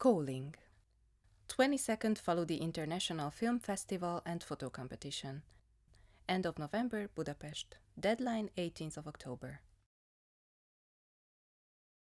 Calling. 22nd Faludi International Film Festival and Photo Competition. End of November, Budapest. Deadline 18th of October.